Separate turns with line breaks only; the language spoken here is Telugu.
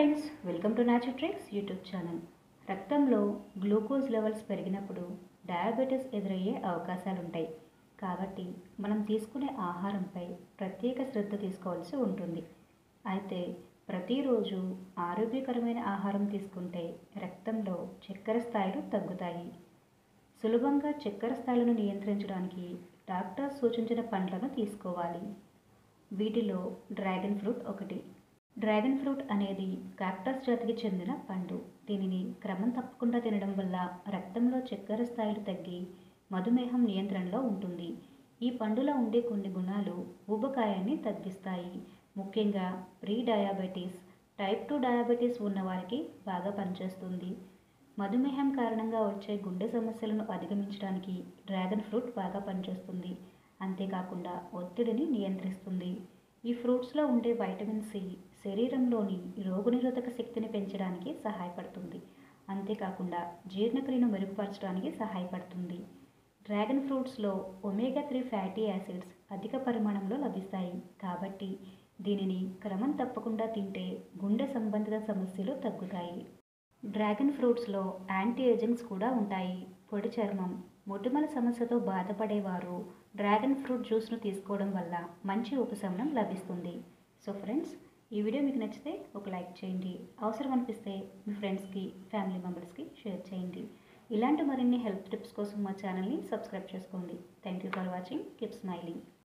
Friends, welcome to natural tricks YouTube channel. రక్తంలో గ్లూకోజ్ లెవెల్స్ పెరిగినప్పుడు డయాబెటీస్ ఎదురయ్యే అవకాశాలు ఉంటాయి. కాబట్టి మనం తీసుకునే ఆహారంపై ప్రత్యేక శ్రద్ధ తీసుకోవాల్సి ఉంటుంది. అయితే ప్రతిరోజు ఆరోగ్యకరమైన ఆహారం తీసుకుంటే రక్తంలో చక్కెర స్థాయిలు తగ్గుతాయి. సులభంగా చక్కెర స్థాయిలను నియంత్రించడానికి డాక్టర్ సూచించిన పండ్లను తీసుకోవాలి. వీటిలో డ్రాగన్ ఫ్రూట్ ఒకటి. డ్రాగన్ ఫ్రూట్ అనేది కాక్టస్ జాతికి చెందిన పండు. దీనిని క్రమం తప్పకుండా తినడం వల్ల రక్తంలో చక్కెర స్థాయిలు తగ్గి మధుమేహం నియంత్రణలో ఉంటుంది. ఈ పండులో ఉండే కొన్ని గుణాలు ఊబకాయాన్ని తగ్గిస్తాయి. ముఖ్యంగా ప్రీ డయాబెటీస్, టైప్ 2 డయాబెటీస్ ఉన్నవారికి బాగా పనిచేస్తుంది. మధుమేహం కారణంగా వచ్చే గుండె సమస్యలను అధిగమించడానికి డ్రాగన్ ఫ్రూట్ బాగా పనిచేస్తుంది. అంతేకాకుండా ఒత్తిడిని నియంత్రిస్తుంది. ఈ ఫ్రూట్స్లో ఉండే వైటమిన్ సి శరీరంలోని రోగనిరోధక శక్తిని పెంచడానికి సహాయపడుతుంది. అంతేకాకుండా జీర్ణక్రియను మెరుగుపరచడానికి సహాయపడుతుంది. డ్రాగన్ ఫ్రూట్స్లో ఒమేగా 3 ఫ్యాటీ యాసిడ్స్ అధిక పరిమాణంలో లభిస్తాయి. కాబట్టి దీనిని క్రమం తప్పకుండా తింటే గుండె సంబంధిత సమస్యలు తగ్గుతాయి. డ్రాగన్ ఫ్రూట్స్లో యాంటీ ఏజింగ్స్ కూడా ఉంటాయి. పొడి చర్మం, మొటిమల సమస్యతో బాధపడేవారు డ్రాగన్ ఫ్రూట్ జ్యూస్ను తీసుకోవడం వల్ల మంచి ఉపశమనం లభిస్తుంది. సో ఫ్రెండ్స్, ఈ వీడియో మీకు నచ్చితే ఒక లైక్ చేయండి. అవసరం అనిపిస్తే మీ ఫ్రెండ్స్కి, ఫ్యామిలీ మెంబర్స్కి షేర్ చేయండి. ఇలాంటి మరిన్ని హెల్త్ టిప్స్ కోసం మా ఛానల్ని సబ్స్క్రైబ్ చేసుకోండి. Thank you for watching. Keep smiling.